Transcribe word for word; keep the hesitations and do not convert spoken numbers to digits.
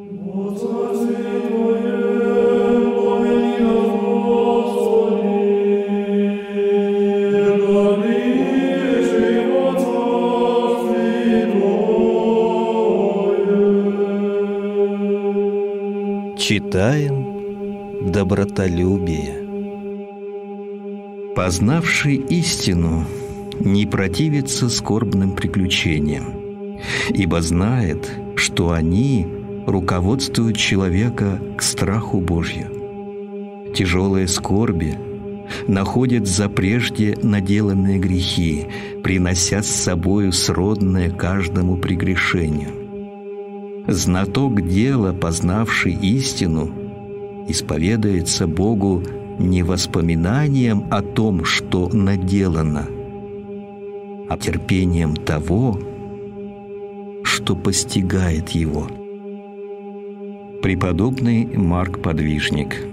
Читаем добротолюбие. Познавший истину не противится скорбным приключениям, ибо знает, что они руководствуют человека к страху Божью. Тяжелые скорби находят за прежде наделанные грехи, принося с собою сродное каждому прегрешению. Знаток дела, познавший истину, исповедается Богу не воспоминанием о том, что наделано, а терпением того, что постигает его. Преподобный Марк Подвижник.